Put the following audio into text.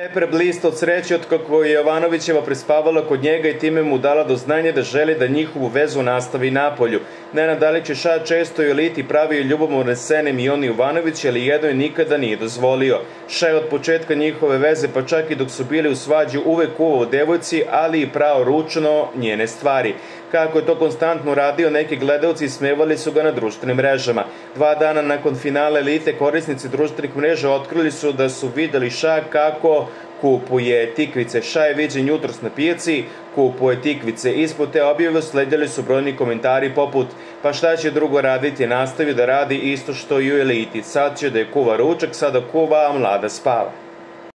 Pep list od sreće od kako je Jovanovićeva prespavala kod njega i time mu dala do znanja da želi da njihovu vezu nastavi napolju. Nenad Dalić i Ša često u eliti pravio ljubomorne scene Mioni Jovanović, ali jednoj nikada nije dozvolio. Ša je od početka njihove veze, pa čak i dok su bili u svađi, uvek kuvao devojci, ali i prao ručno njene stvari. Kako je to konstantno radio, neki gledalci smevali su ga na društvenim mrežama. 2 dana nakon finale elite, korisnici društvenih mreža otkrili su da su videli Ša kako kupuje tikvice. Ša je viđen jutros na pijaci, kupuje tikvice. Ispod te objave sledjeli su brojni komentari poput: pa šta će drugo raditi, nastavi da radi isto što i u eliti. Sad će da je kuva ručak, sada kuva, a mlada spava.